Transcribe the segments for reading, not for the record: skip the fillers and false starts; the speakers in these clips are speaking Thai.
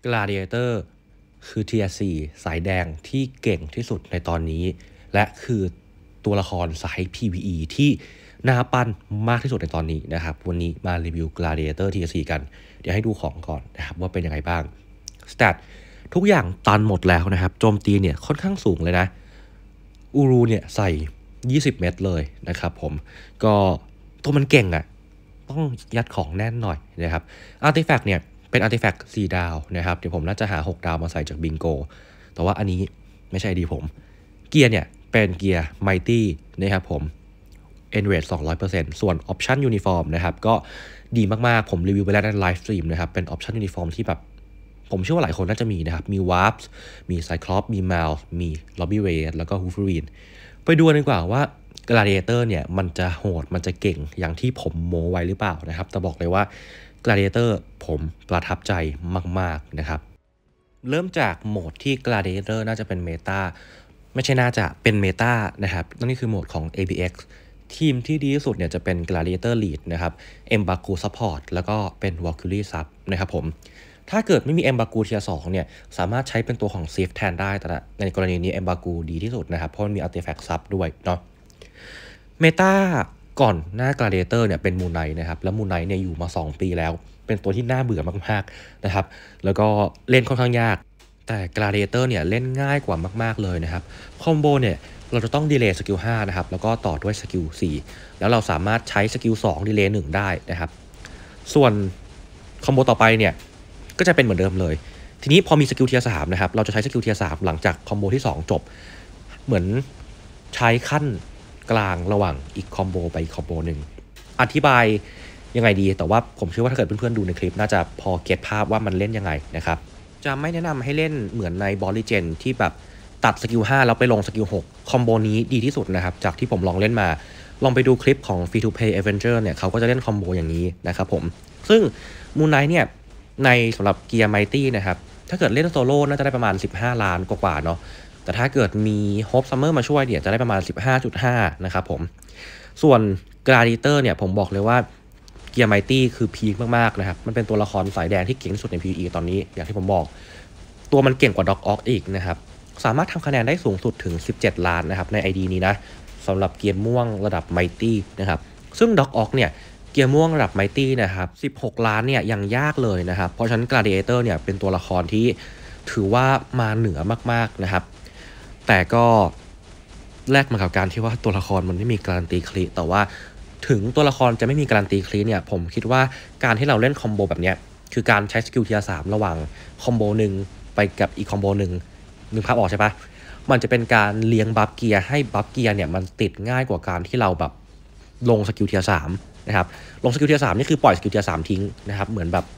Gladiator คือ Tier 4สายแดงที่เก่งที่สุดในตอนนี้และคือตัวละครสาย PVE ที่น่าปั้นมากที่สุดในตอนนี้นะครับวันนี้มารีวิว Gladiator Tier 4กันเดี๋ยวให้ดูของก่อนนะครับว่าเป็นยังไงบ้าง Stat ทุกอย่างตันหมดแล้วนะครับโจมตีเนี่ยค่อนข้างสูงเลยนะอูรูเนี่ยใส่20 เม็ดเลยนะครับผมก็ตัวมันเก่งอะต้องยัดของแน่นหน่อยนะครับอาร์ติแฟกต์เนี่ยเป็นอาร์ติแฟกต์4ดาวนะครับเดี๋ยวผมน่าจะหา6ดาวมาใส่จากบิงโกแต่ว่าอันนี้ไม่ใช่ดีผมเกียร์เนี่ยเป็นเกียร์ไมตี้นะครับผมเอ็นเรท 200% ส่วนออปชั่นยูนิฟอร์มนะครับก็ดีมากๆผมรีวิวไปแล้วในไลฟ์สตรีมนะครับเป็นออปชั่นยูนิฟอร์มที่แบบผมเชื่อว่าหลายคนน่าจะมีนะครับมีวาร์ปมีไซคลอปมีมัลมีล็อบบี้เรดแล้วก็ฮูฟรีนไปดูกันดีกว่าว่า Gladiator เนี่ยมันจะโหดมันจะเก่งอย่างที่ผมโม้ไว้หรือเปล่านะครับแต่บอกเลยว่า Gladiator ผมประทับใจมากๆนะครับเริ่มจากโหมดที่ Gladiator น่าจะเป็นเมตาไม่ใช่น่าจะเป็นเมตานะครับนั่นคือโหมดของ ABX ทีมที่ดีที่สุดเนี่ยจะเป็น Gladiator Lead นะครับ Embaku Support แล้วก็เป็น Valkyrie Sub นะครับผมถ้าเกิดไม่มี Embaku Tier 2เนี่ยสามารถใช้เป็นตัวของ Sif แทนได้แต่ในกรณีนี้ Embaku ดีที่สุดนะครับเพราะมันมี Artifact Sub ด้วยเนาะเมตาก่อนหน้า Gladiator เนี่ยเป็น Moon Knight นะครับแล้ว Moon Knight เนี่ยอยู่มา2ปีแล้วเป็นตัวที่น่าเบื่อมากๆนะครับแล้วก็เล่นค่อนข้างยากแต่ Gladiator เนี่ยเล่นง่ายกว่ามากๆเลยนะครับคอมโบเนี่ยเราจะต้องดีเลย์สกิล5นะครับแล้วก็ต่อด้วยสกิล4แล้วเราสามารถใช้สกิล2ดีเลย์1ได้นะครับส่วนคอมโบต่อไปเนี่ยก็จะเป็นเหมือนเดิมเลยทีนี้พอมีสกิลเทียร์3นะครับเราจะใช้สกิลเทียร์3หลังจากคอมโบที่2จบเหมือนใช้ขั้นกลางระหว่างอีกคอมโบไปอีกคอมโบหนึ่งอธิบายยังไงดีแต่ว่าผมเชื่อว่าถ้าเกิดเพื่อนๆดูในคลิปน่าจะพอเก็ตภาพว่ามันเล่นยังไงนะครับจะไม่แนะนำให้เล่นเหมือนในบอลลิเจนที่แบบตัดสกิล5แล้วไปลงสกิล6คอมโบนี้ดีที่สุดนะครับจากที่ผมลองเล่นมาลองไปดูคลิปของ Free to Play Avenger เนี่ยเขาก็จะเล่นคอมโบอย่างนี้นะครับผมซึ่ง Moon Knight เนี่ยในสำหรับเกียร์ไมตี้นะครับถ้าเกิดเล่นโซโล่น่าจะได้ประมาณ15ล้านกว่าๆเนาะแต่ถ้าเกิดมี Hope Summer มาช่วยเนี่ยจะได้ประมาณ 15.5 นะครับผมส่วน Gladiator เนี่ยผมบอกเลยว่าเกียร์ไมตี้คือพีคมากๆนะครับมันเป็นตัวละครสายแดงที่เก่งที่สุดใน PVE ตอนนี้อย่างที่ผมบอกตัวมันเก่งกว่า Doc Ock อีกนะครับสามารถทำคะแนนได้สูงสุดถึง17ล้านนะครับใน ID นี้นะสำหรับเกียร์ม่วงระดับไมตี้นะครับซึ่ง Doc Ock เนี่ยเกียร์ม่วงระดับไมตี้นะครับ16ล้านเนี่ยยังยากเลยนะครับเพราะฉะนั้น Gladiator เนี่ยเป็นตัวละครที่ถือว่ามาเหนือมากๆนะครับแต่ก็แลกมากับการที่ว่าตัวละครมันไม่มีการันตีคลิแต่ว่าถึงตัวละครจะไม่มีการันตีคลิเนี่ยผมคิดว่าการที่เราเล่นคอมโบแบบเนี้ยคือการใช้สกิลเทียร์3ระหว่างคอมโบหนึ่งไปกับอีกคอมโบหนึ่งนึกภาพออกใช่ปะมันจะเป็นการเลี้ยงบัฟเกียร์ให้บัฟเกียร์เนี่ยมันติดง่ายกว่าการที่เราแบบลงสกิลเทียร์3นะครับลงสกิลเทียร์3นี่คือปล่อยสกิลเทียร์3ทิ้งนะครับเหมือนแบบ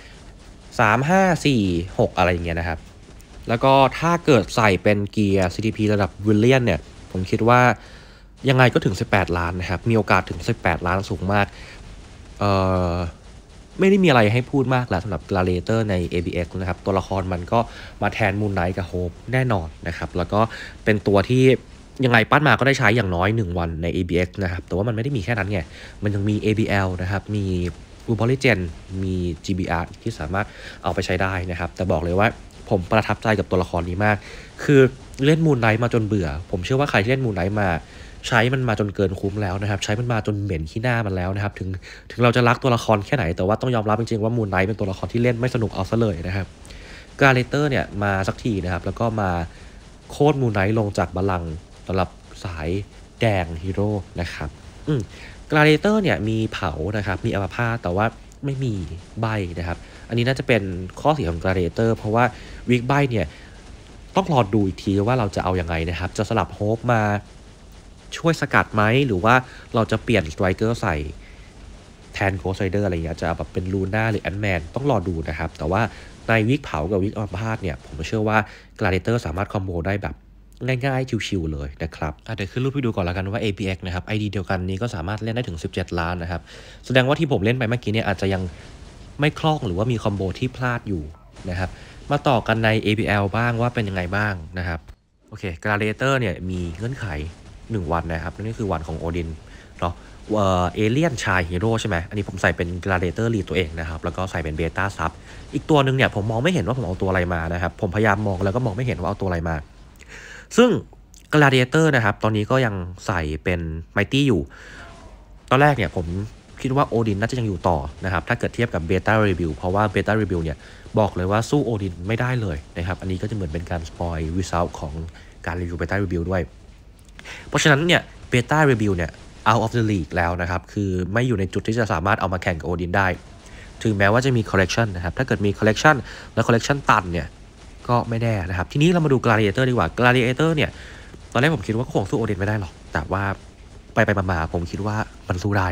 3 5 4 6อะไรอย่างเงี้ยนะครับแล้วก็ถ้าเกิดใส่เป็นเกียร์ CTP ระดับวิลเลียนเนี่ยผมคิดว่ายังไงก็ถึง18ล้านนะครับมีโอกาสถึง18ล้านสูงมากไม่ได้มีอะไรให้พูดมากแล้วสำหรับ Gladiator ใน ABX นะครับตัวละครมันก็มาแทน Moon Knight กับ Hope แน่นอนนะครับแล้วก็เป็นตัวที่ยังไงปั้นมาก็ได้ใช้อย่างน้อย1วันใน ABX นะครับแต่ว่ามันไม่ได้มีแค่นั้นไงมันยังมี ABL นะครับมี Ubolligen มี GBR ที่สามารถเอาไปใช้ได้นะครับแต่บอกเลยว่าผมประทับใจกับตัวละครนี้มากคือเล่น Moon Knight มาจนเบื่อผมเชื่อว่าใครที่เล่น Moon Knight มาใช้มันมาจนเกินคุ้มแล้วนะครับใช้มันมาจนเหม็นขี้หน้ามันแล้วนะครับถึงเราจะรักตัวละครแค่ไหนแต่ว่าต้องยอมรับจริงๆว่า Moon Knight เป็นตัวละครที่เล่นไม่สนุกเอาซะเลยนะครับ Gladiator เนี่ยมาสักทีนะครับแล้วก็มาโค่น Moon Knight ลงจากบัลลังก์สำหรับสายแดงฮีโร่นะครับGladiator เนี่ยมีเผานะครับมีอัมพาตแต่ว่าไม่มีใบนะครับอันนี้น่าจะเป็นข้อเสียของ Gladiator เพราะว่าวิกใบเนี่ยต้องรอดูอีกทีว่าเราจะเอายังไงนะครับจะสลับโฮปมาช่วยสกัดไหมหรือว่าเราจะเปลี่ยนสไตรเกอร์ใส่แทนโกสต์ไรเดอร์อะไรอย่างเงี้ยจะแบบเป็นลูน่าหรือแอนด์แมนต้องรอดูนะครับแต่ว่าในวิกเผากับวิกอัมพาตเนี่ยผมเชื่อว่า Gladiator สามารถคอมโบได้แบบง่ายๆชิวๆเลยนะครับเดี๋ยวขึ้นรูปให้ดูก่อนแล้วกันว่า APX นะครับ ID เดียวกันนี้ก็สามารถเล่นได้ถึง17ล้านนะครับแสดงว่าที่ผมเล่นไปเมื่อกี้เนี่ยอาจจะยังไม่คล่องหรือว่ามีคอมโบที่พลาดอยู่นะครับมาต่อกันใน APL บ้างว่าเป็นยังไงบ้างนะครับโอเค Gladiator เนี่ยมีเงื่อนไข1วันนะครับนั่นก็คือวันของโอดินเนาะเอเลี่ยนชายฮีโร่ใช่ไหมอันนี้ผมใส่เป็นกราเดเตอร์ลีดตัวเองนะครับแล้วก็ใส่เป็นเบต้าซับอีกตัวหนึ่งเนี่ยผมมองไม่เห็นว่าผมเอาตัวอะไรมานะครับผมพยายามมองแล้วก็มองไม่เห็นว่าเอาตัวอะไรมาซึ่งกราเดเตอร์นะครับตอนนี้ก็ยังใส่เป็นไมตี้อยู่ตอนแรกเนี่ยผมคิดว่าโอดินน่าจะยังอยู่ต่อนะครับถ้าเกิดเทียบกับเบต้ารีวิวเพราะว่าเบต้ารีวิวเนี่ยบอกเลยว่าสู้โอดินไม่ได้เลยนะครับอันนี้ก็จะเหมือนเป็นการสปอยวิซัลของการรีวิวเบต้ารีวิวด้วยเพราะฉะนั้นเนี่ยเบต้ารีวิวเนี่ย out of the league แล้วนะครับคือไม่อยู่ในจุดที่จะสามารถเอามาแข่งกับโอดินได้ถึงแม้ว่าจะมี collection นะครับถ้าเกิดมี collection และ collection ตันเนี่ยก็ไม่แน่นะครับทีนี้เรามาดู gladiator ดีกว่า gladiator เนี่ยตอนแรกผมคิดว่าก็คงสู้โอดินไม่ได้หรอกแต่ว่าไปมาผมคิดว่ามันสู้ได้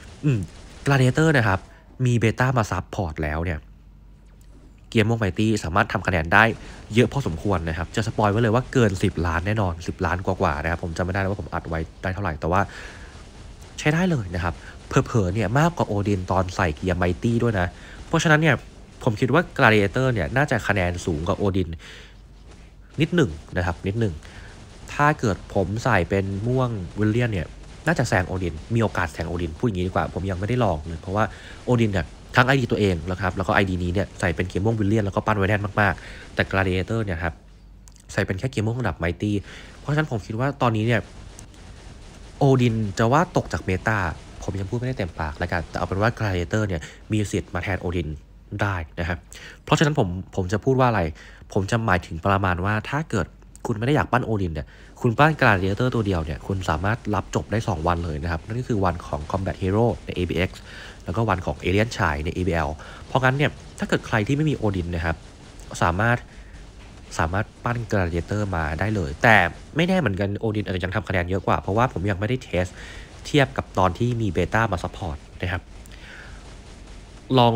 gladiator นะครับมีเบต้ามาซับพอร์ตแล้วเนี่ยเกียร์ม่วงไมตี้สามารถทำคะแนนได้เยอะพอสมควรนะครับจะสปอยไว้เลยว่าเกิน10ล้านแน่นอน10ล้านกว่าๆนะครับผมจำไม่ได้แล้วว่าผมอัดไว้ได้เท่าไหร่แต่ว่าใช้ได้เลยนะครับเผลอๆเนี่ยมากกว่าโอดินตอนใส่เกียร์ไมตี้ด้วยนะเพราะฉะนั้นเนี่ยผมคิดว่า gladiator เนี่ยน่าจะคะแนนสูงกว่าโอดินนิดหนึ่งนะครับนิดหนึ่งถ้าเกิดผมใส่เป็นม่วงวิลเลียนเนี่ยน่าจะแซงโอดินมีโอกาสแซงโอดินพูดอย่างนี้ดีกว่าผมยังไม่ได้ลองเลยเพราะว่าโอดินเนี่ยทั้ง ID ตัวเองนะครับแล้วก็ ID นี้เนี่ยใส่เป็นเกียร์ม่วงวิลเลียนแล้วก็ปั้นไว้แน่นมากๆแต่ Gladiator เนี่ยครับใส่เป็นแค่เกียร์ม่วงระดับไมตี้เพราะฉะนั้นผมคิดว่าตอนนี้เนี่ยโอดินจะว่าตกจากเมตาผมยังพูดไม่ได้เต็มปากแล้วกันแต่เอาเป็นว่า Gladiator เนี่ยมีสิทธิ์มาแทนโอดินได้นะครับเพราะฉะนั้นผมจะพูดว่าอะไรผมจะหมายถึงประมาณว่าถ้าเกิดคุณไม่ได้อยากปั้นโอดินเนี่ยคุณปั้น Gladiator ตัวเดียวเนี่ยคุณสามารถรับจบได้2วันเลยนะครับนั่นก็คือวันของ Combat Hero ใน ABX แล้วก็วันของ Alien ชายใน ABL เพราะงั้นเนี่ยถ้าเกิดใครที่ไม่มีโอดินนะครับสามารถปั้น Gladiator มาได้เลยแต่ไม่แน่เหมือนกันโอดินอาจจะยังทำคะแนนเยอะกว่าเพราะว่าผมยังไม่ได้เทสเทียบกับตอนที่มีเบต้ามาซัพพอร์ตนะครับลอง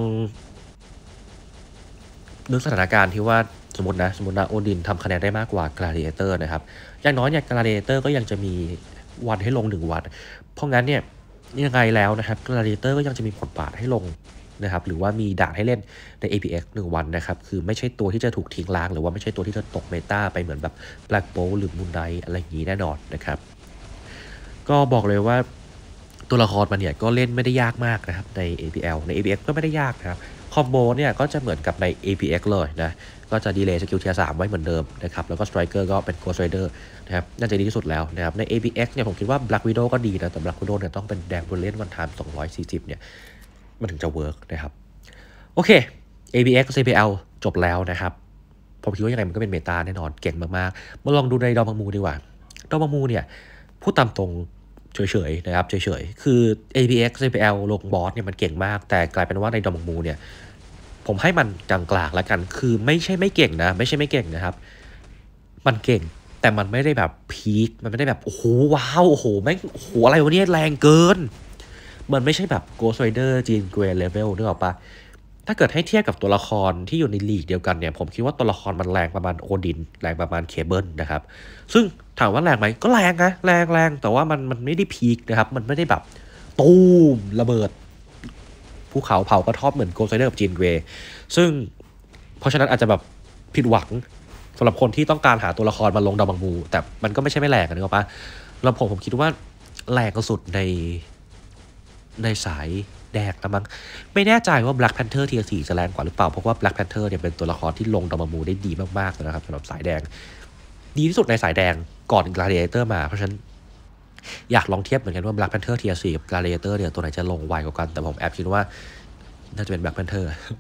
นึกสถานการณ์ที่ว่าสมมตินะโอดินทำคะแนนได้มากกว่า Gladiator นะครับอย่างน้อยเนี่ย Gladiator ก็ยังจะมีวันให้ลง1วันเพราะงั้นเนี่ยยังไงแล้วนะครับ Gladiator ก็ยังจะมีบทบาทให้ลงนะครับหรือว่ามีด่านให้เล่นใน APX 1วันนะครับคือไม่ใช่ตัวที่จะถูกทิ้งล้างหรือว่าไม่ใช่ตัวที่จะตกเมตาไปเหมือนแบบ Black Bolt หรือ Moon Knight อะไรอย่างนี้แน่นอนนะครับก็บอกเลยว่าตัวละครมันเนี่ยก็เล่นไม่ได้ยากมากนะครับใน APL ใน APX ก็ไม่ได้ยากนะครับคอมโบเนี่ยก็จะเหมือนกับใน APX เลยนะก็จะดีเลย์สกิลเทียร์3ไว้เหมือนเดิมนะครับแล้วก็สไตรเกอร์ก็เป็น Ghost Rider นะครับน่าจะดีที่สุดแล้วนะครับใน APX เนี่ยผมคิดว่า Black Widow ก็ดีนะแต่ Black Widow เนี่ยต้องเป็นแดงบนเล่นวันไทม์240เนี่ยมันถึงจะเวิร์กนะครับโอเค APX CPL จบแล้วนะครับผมคิดว่ายังไงมันก็เป็นเมตาแน่นอนเก่งมากๆมาลองดูในดอมังมูดีกว่าดอมังมูเนี่ยพูดตามตรงเฉยๆนะครับเฉยๆคือ APX CPL ลงบอสเนี่ยมันเก่งมากแต่กลายเป็นว่าในดอมังมูเนี่ยผมให้มันกลางๆแล้วกันคือไม่ใช่ไม่เก่งนะไม่ใช่ไม่เก่งนะครับมันเก่งแต่มันไม่ได้แบบพีคมันไม่ได้แบบโอ้โหว้าวโอ้โหแม่งโอ้โหอะไรวะเนี่ยแรงเกินมันไม่ใช่แบบ Ghost Rider จีนเกรย์เลเวลนึกออกปะถ้าเกิดให้เทียบกับตัวละครที่อยู่ในลีกเดียวกันเนี่ยผมคิดว่าตัวละครมันแรงประมาณโอดินแรงประมาณเคเบิลนะครับซึ่งถามว่าแรงไหมก็แรงนะแรงแต่ว่ามันไม่ได้พีคนะครับมันไม่ได้แบบตูมระเบิดภูเขาเผากระท่อมเหมือนโกลไซเดอร์กับจีนเกรย์ซึ่งเพราะฉะนั้นอาจจะแบบผิดหวังสำหรับคนที่ต้องการหาตัวละครมาลงดาวบังมูแต่มันก็ไม่ใช่ไม่แรงนะปะแล้วผมคิดว่าแรงสุดในสายแดงนะมั้งไม่แน่ใจว่า Black Panther เทียร์4จะแรงกว่าหรือเปล่าเพราะว่า Black Panther เนี่ยเป็นตัวละครที่ลงดาวบังมูได้ดีมากๆนะครับสำหรับสายแดงดีที่สุดในสายแดงก่อน Gladiator มาเพราะฉะนั้นอยากลองเทียบเหมือนกันว่า Black Panther เทียร์4กับ Gladiator เนี่ยตัวไหนจะลงไวกว่ากันแต่ผมแอบคิดว่าน่าจะเป็น Black Panther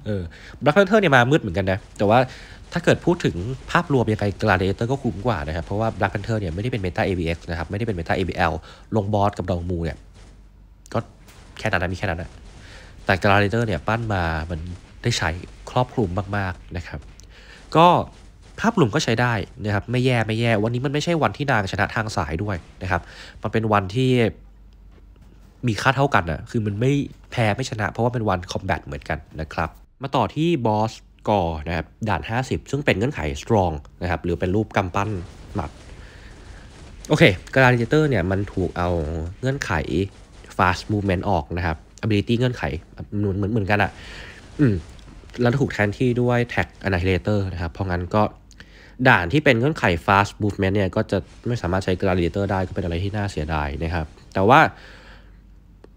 Black Panther เนี่ยมามืดเหมือนกันนะแต่ว่าถ้าเกิดพูดถึงภาพรวมยังไง Gladiator ก็คุ้มกว่านะครับเพราะว่า Black Panther เนี่ยไม่ได้เป็น Meta ABX นะครับไม่ได้เป็น Meta ABL ลงบอสกับดาวมูเนี่ยก็แค่นั้นนะมีแค่นั้นนะแต่ Gladiator เนี่ยปั้นมามันได้ใช้ครอบคลุมมากๆนะครับก็ภาพรวมก็ใช้ได้นะครับไม่แย่วันนี้มันไม่ใช่วันที่นางชนะทางสายด้วยนะครับมันเป็นวันที่มีค่าเท่ากันนะคือมันไม่แพ้ไม่ชนะเพราะว่าเป็นวันคอมแบทเหมือนกันนะครับมาต่อที่บอสกอร์นะครับด่าน50ซึ่งเป็นเงื่อนไข strong นะครับหรือเป็นรูปกำปั้นหมัดโอเค Gladiator เนี่ยมันถูกเอาเงื่อนไข fast movement ออกนะครับ ability เงื่อนไขเหมือนกันอ่ะแล้วถูกแทนที่ด้วย tag annihilator นะครับเพราะงั้นก็ด่านที่เป็นเงื่อนไข fast movement เนี่ยก็จะไม่สามารถใช้ Gladiator ได้ก็เป็นอะไรที่น่าเสียดายนะครับแต่ว่า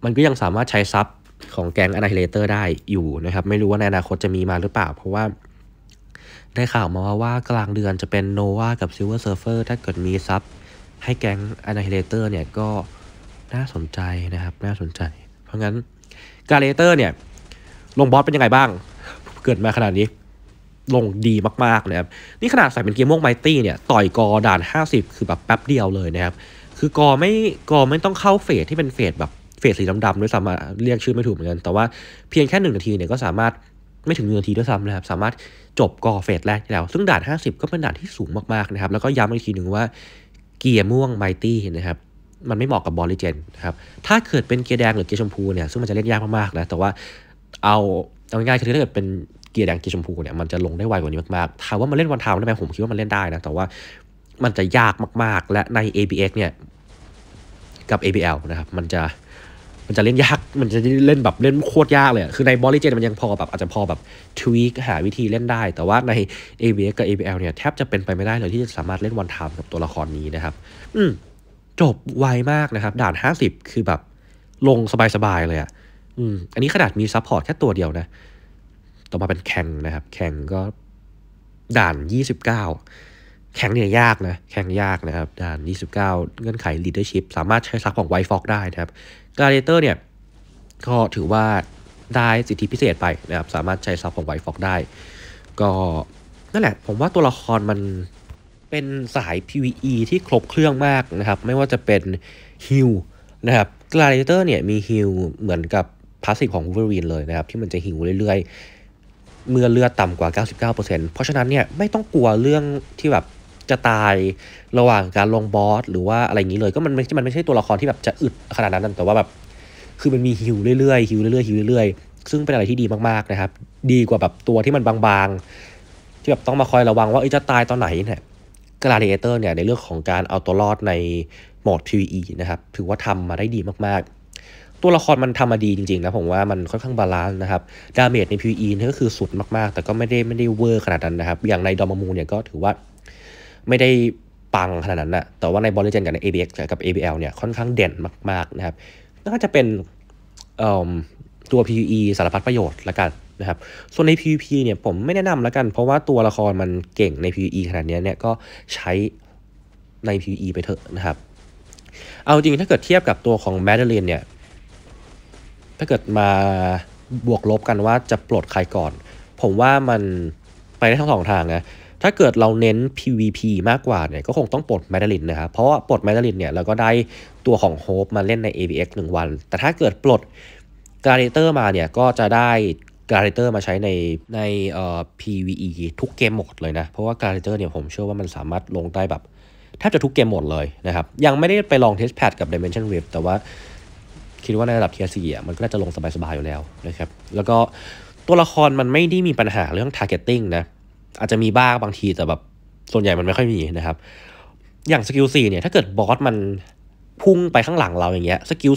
มันก็ยังสามารถใช้ซับของแก๊ง Annihilator ได้อยู่นะครับไม่รู้ว่าในอนาคตจะมีมาหรือเปล่าเพราะว่าได้ข่าวมาว่ากลางเดือนจะเป็น Nova กับ Silver Surfer ถ้าเกิดมีซับให้แก๊ง Annihilator เนี่ยก็น่าสนใจนะครับน่าสนใจเพราะงั้น Gladiator เนี่ยลงบอสเป็นยังไงบ้างเกิดมาขนาดนี้ลงดีมากๆนะครับนี่ขนาดใส่เป็นเกมม่วงไมตี้เนี่ยต่อยกอด่าน50คือแบบแป๊บเดียวเลยนะครับคือกอไม่ต้องเข้าเฟสที่เป็นเฟสแบบเฟสสีดำๆด้วยซ้ำเรียกชื่อไม่ถูกเหมือนกันแต่ว่าเพียงแค่1 นาทีเนี่ยก็สามารถไม่ถึง1 นาทีด้วยซ้ำนะครับสามารถจบกอเฟสแรกได้แล้วซึ่งด่าน50ก็เป็นด่านที่สูงมากๆนะครับแล้วก็ย้ำอีกทีหนึ่งว่าเกียร์ม่วงไมตี้นะครับมันไม่เหมาะกับบอลลิเจนนะครับถ้าเกิดเป็นเกียร์แดงหรือเกียร์ชมพูเนี่ยซึ่งมันจะเล่นยากมากๆนะแต่ว่าเอาง่ายๆคือถ้าเกิดเป็นเกียร์แดงเกียร์ชมพูเนี่ยมันจะลงได้ไวกว่านี้มากๆถามว่ามันเล่นวันทาวได้ไหมผมคิดว่ามันเล่นได้นะแต่ว่ามันจะยากมากๆและใน ABX เนี่ยกับ ABL นะครับมันจะเล่นยากมันจะเล่นแบบเล่นโคตรยากเลยคือในบอลลิเจนมันยังพอแบบอาจจะพอแบบทวีคหาวิธีเล่นได้แต่ว่าใน ABX กับ ABL เนี่ยแทบจะเป็นไปไม่ได้เลยที่จะสามารถเล่นวันทาวกับตัวละครนี้นะครับจบไวมากนะครับด่าน50คือแบบลงสบายๆเลยอันนี้ขนาดมีซัพพอร์ตแค่ตัวเดียวนะต่อมาเป็นแข่งนะครับแข่งก็ด่าน29แข่งเนี่ยยากนะแข่งยากนะครับด่าน29เงื่อนไข leadership สามารถใช้ซักของไวฟ็อกได้นะครับ Gladiator เนี่ยก็ถือว่าได้สิทธิพิเศษไปนะครับสามารถใช้ซับของไวฟ็อกได้ก็นั่นแหละผมว่าตัวละครมันเป็นสาย PVE ที่ครบเครื่องมากนะครับไม่ว่าจะเป็นฮิลนะครับ Gladiator เนี่ยมีฮิลเหมือนกับพาสซีฟของ Wolverine เลยนะครับที่มันจะฮิลเรื่อยๆเมื่อเลือดต่ำกว่า 99% เพราะฉะนั้นเนี่ยไม่ต้องกลัวเรื่องที่แบบจะตายระหว่างการลงบอสหรือว่าอะไรอย่างนี้เลยก็มันไม่ใช่ตัวละครที่แบบจะอึดขนาดนั้นแต่ว่าแบบคือมันมีฮิลเรื่อยๆฮิลเรื่อยๆฮิลเรื่อยๆซึ่งเป็นอะไรที่ดีมากๆนะครับดีกว่าแบบตัวที่มันบางๆที่แบบต้องมาคอยระวังว่าจะตายตอนไหนเนี่ย Gladiator เนี่ยในเรื่องของการเอาตัวรอดในโหมด PVE นะครับถือว่าทำมาได้ดีมากๆตัวละครมันทำมาดีจริงๆนะผมว่ามันค่อนข้างบาลานซ์นะครับดาเมจใน PVE นี่ก็คือสุดมากๆแต่ก็ไม่ได้เวอร์ขนาดนั้นนะครับอย่างในดอมามูเนี่ยก็ถือว่าไม่ได้ปังขนาดนั้นนะแต่ว่าในบอลเลเจนกับใน ABX กับ ABL เนี่ยค่อนข้างเด่นมากๆนะครับน่าจะเป็นตัว PVE สารพัดประโยชน์ละกันนะครับส่วนใน PVP เนี่ยผมไม่แนะนำละกันเพราะว่าตัวละครมันเก่งใน PVE ขนาดนี้เนี่ยก็ใช้ใน PVE ไปเถอะนะครับเอาจริงถ้าเกิดเทียบกับตัวของ Madeline เนี่ยถ้าเกิดมาบวกลบกันว่าจะปลดใครก่อนผมว่ามันไปได้ทั้งสองทางนะถ้าเกิดเราเน้น PVP มากกว่าเนี่ยก็คงต้องปลด Madeline นะครับเพราะว่าปลด Madeline เนี่ยเราก็ได้ตัวของ Hope มาเล่นใน ABX 1 วันแต่ถ้าเกิดปลด Gladiator มาเนี่ยก็จะได้ Gladiator มาใช้ในPVE ทุกเกมโหมดเลยนะเพราะว่า Gladiator เนี่ยผมเชื่อว่ามันสามารถลงได้แบบแทบจะทุกเกมโหมดเลยนะครับยังไม่ได้ไปลอง Test Pad กับ Dimension Rift แต่ว่าคิดว่าในระดับ Tier 4มันก็น่าจะลงสบายๆอยู่แล้วนะครับแล้วก็ตัวละครมันไม่ได้มีปัญหาเรื่อง targeting นะอาจจะมีบ้างบางทีแต่แบบส่วนใหญ่มันไม่ค่อยมีนะครับอย่างสกิล4เนี่ยถ้าเกิดบอสมันพุ่งไปข้างหลังเราอย่างเงี้ยสกิล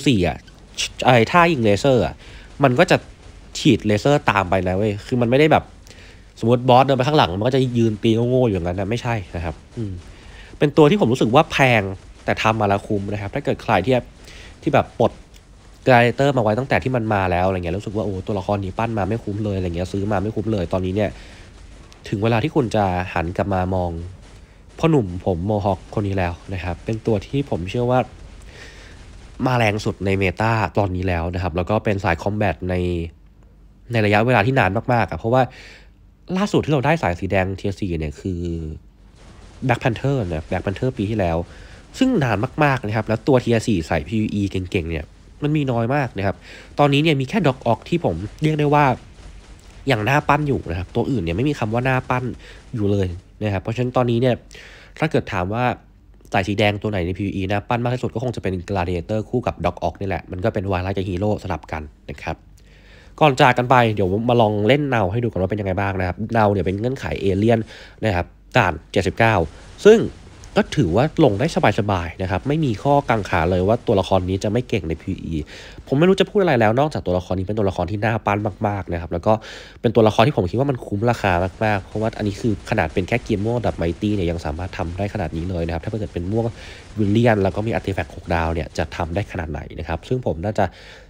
4ท่ายิงเลเซอร์มันก็จะฉีดเลเซอร์ตามไปนะเว้ยคือมันไม่ได้แบบสมมติบอสเดินไปข้างหลังมันก็จะยืนตีโง่ๆอย่างนั้นนะไม่ใช่นะครับเป็นตัวที่ผมรู้สึกว่าแพงแต่ทำมาแล้วคุ้มนะครับถ้าเกิดใครที่แบบปลดGladiator มาไว้ตั้งแต่ที่มันมาแล้วอะไรเงี้ยรู้สึกว่าโอ้ตัวละครนี้ปั้นมาไม่คุ้มเลยอะไรเงี้ยซื้อมาไม่คุ้มเลยตอนนี้เนี่ยถึงเวลาที่คุณจะหันกลับมามองพ่อหนุ่มผมโมฮอคคนนี้แล้วนะครับเป็นตัวที่ผมเชื่อว่ามาแรงสุดในเมตาตอนนี้แล้วนะครับแล้วก็เป็นสายคอมแบทในระยะเวลาที่นานมากๆเพราะว่าล่าสุดที่เราได้สายสีแดงเทียร์4เนี่ยคือ Black Panther นะ Black Panther ปีที่แล้วซึ่งนานมากๆนะครับแล้วตัวเทียร์4ใส่ PVE เก่งๆเนี่ยมันมีน้อยมากนะครับตอนนี้เนี่ยมีแค่ด็อกออกที่ผมเรียกได้ว่าอย่างหน้าปั้นอยู่นะครับตัวอื่นเนี่ยไม่มีคำว่าหน้าปั้นอยู่เลยนะครับเพราะฉะนั้นตอนนี้เนี่ยถ้าเกิดถามว่าสายสีแดงตัวไหนใน PVE หน้าปั้นมากที่สุดก็คงจะเป็น Gladiator คู่กับด็อกออกนี่แหละมันก็เป็นวายไลท์กับฮีโร่สลับกันนะครับก่อนจากกันไปเดี๋ยวมาลองเล่นเนาให้ดูกันว่าเป็นยังไงบ้างนะครับเนาเนี่ยเป็นเงื่อนไขเอเลี่ยนนะครับด่าน79ซึ่งก็ถือว่าลงได้สบายๆนะครับไม่มีข้อกังขาเลยว่าตัวละครนี้จะไม่เก่งใน PVE ผมไม่รู้จะพูดอะไรแล้วนอกจากตัวละครนี้เป็นตัวละครที่น่าปั้นมากๆนะครับแล้วก็เป็นตัวละครที่ผมคิดว่ามันคุ้มราคามากๆเพราะว่าอันนี้คือขนาดเป็นแค่เกียร์ม่วงดับไมตี้เนี่ยยังสามารถทำได้ขนาดนี้เลยนะครับถ้าเกิดเป็นม่วงวิลเลียนแล้วก็มีอาร์ติแฟกต์6 ดาวเนี่ยจะทำได้ขนาดไหนนะครับซึ่งผมน่าจะ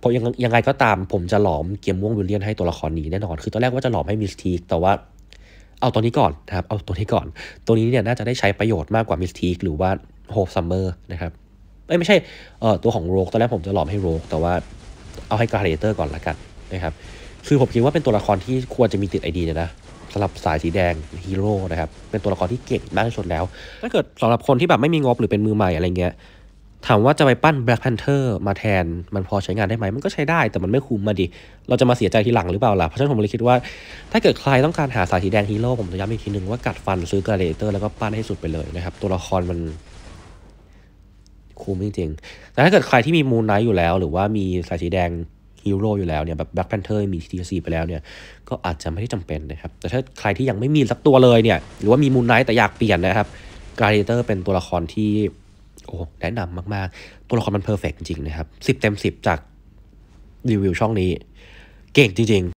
เพราะยังไงก็ตามผมจะหลอมเกียร์ม่วงวิลเลียนให้ตัวละครนี้แน่นอนคือตอนแรกว่าจะหลอมให้มิสทีคแต่ว่าเอาตัวนี้ก่อนนะครับเอาตัวนี้ก่อนตัวนี้เนี่ยน่าจะได้ใช้ประโยชน์มากกว่ามิสทีคหรือว่าโฮปซัมเมอร์นะครับไม่ใช่ตัวของโรกตอนแรกผมจะหลอมให้โรกแต่ว่าเอาให้กราดิเตอร์ก่อนละกันนะครับคือผมคิดว่าเป็นตัวละครที่ควรจะมีติดไอดีนะสำหรับสายสีแดงฮีโร่นะครับเป็นตัวละครที่เก่งมากที่สุดแล้วถ้าเกิดสำหรับคนที่แบบไม่มีงบหรือเป็นมือใหม่อะไรเงี้ยถามว่าจะไปปั้น Black Panther มาแทนมันพอใช้งานได้ไหมมันก็ใช้ได้แต่มันไม่คุ้มมาดิเราจะมาเสียใจทีหลังหรือเปล่าล่ะเพราะฉะนั้นผมเลยคิดว่าถ้าเกิดใครต้องการหาสายสีแดงฮีโร่ผมจะย้ำอีกทีนึงว่ากัดฟันซื้อกราดิเตอร์แล้วก็ปั้นให้สุดไปเลยนะครับตัวละครมันคุ้มจริงๆแต่ถ้าเกิดใครที่มีมูนไนท์อยู่แล้วหรือว่ามีสายสีแดงฮีโร่อยู่แล้วเนี่ยแบบแบล็คแพนเทอร์มี TC ไปแล้วเนี่ยก็อาจจะไม่ได้จำเป็นนะครับแต่ถ้าใครที่ยังไม่มีสักตัวเลยเนี่ยหรือว่ามีมูนไนท์แต่อยากเปลี่ยนนะครับกราดิเตอร์เป็นตัวละครที่โอ้แนะนำมากๆตัวละครมันเพอร์เฟกต์จริงๆนะครับ10 เต็ม 10จากรีวิวช่องนี้เก่งจริงๆ